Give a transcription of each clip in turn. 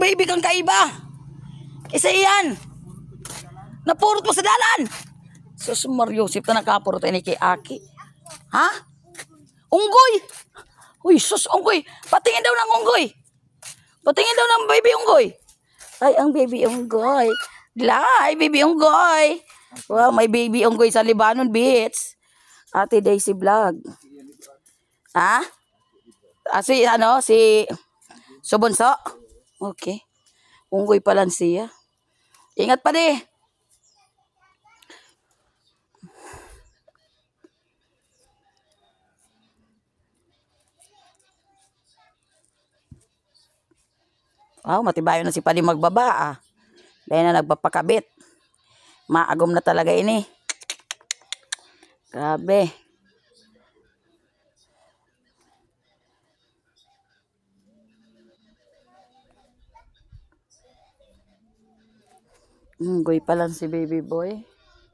baby kang kaiba. Isa iyan. Napurot mo sa dalan. Sus Mariosip na nakapurot ni kay Aki. Ha? Unggoy. Uy, sus, unggoy. Patingin daw ng unggoy. Patingin daw ng baby unggoy. Ay, ang baby unggoy. Ay, baby unggoy. Wow, may baby unggoy sa Libanon Beach. Ate Daisy Vlog. Ha? Si Subonso? Okay. Unggoy pala siya. Ingat pa di. Wow, matibayo na si Padi magbaba ah. Dahil na nagpapakabit. Maagom na talaga ini. Grabe. Unggoy pa lang si baby boy.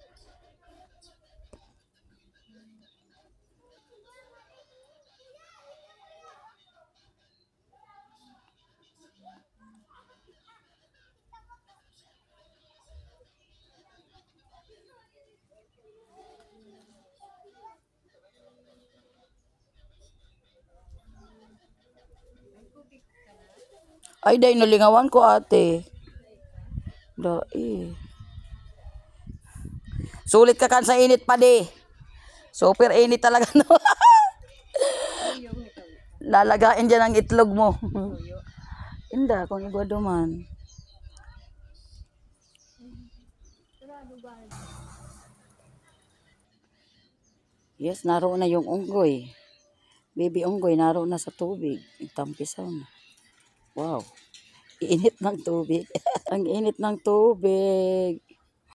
Ay, day nalingawan ko ate. Dai. Sulit ka kan sa init pa di. Super init talaga no. Lalagain dyan ang itlog mo. Inda, kung igwado man. Yes, naroon na yung unggoy. Baby unggoy, naroon na sa tubig. Itampisaw na. Wow. Init ng tubig. Ang init ng tubig.